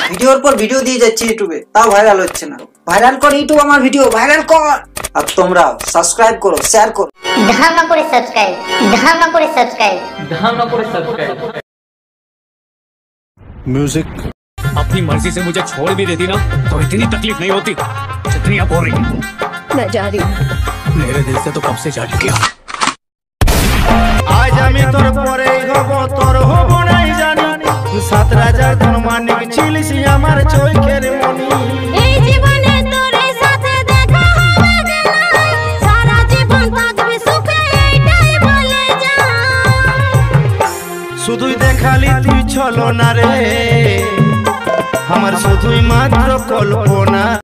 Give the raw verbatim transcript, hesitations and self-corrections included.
ভিডিওর পর ভিডিও দিয়ে যাচ্ছি ইউটিউবে, তাও ভাইরাল হচ্ছে না। ভাইরাল কর ইউটিউব আমার ভিডিও, ভাইরাল কর। আর তোমরা সাবস্ক্রাইব করো, শেয়ার করো। ধামা করে সাবস্ক্রাইব, ধামা করে সাবস্ক্রাইব, ধামা করে সাবস্ক্রাইব। म्यूजिक अपनी मर्जी से मुझे छोड़ भी देती ना तो इतनी तकलीफ नहीं होती जितनी अब हो रही है। मैं जा रही हूँ। मेरे दिल से तो कब से जा चुकी है। आज আমি তোর পরে হব তোর হব নাই জানি সাত রাজার ধন মানিক ছিলিস আমার চোখের মনি এই জীবনে তোরে সাথে দেখা হবে না, সারা জীবন থাকবে সুখে এইটাই বলে যা। শুধুই দেখালি তুই ছলো না রে আমার শুধুই মাত্র কল্পনা।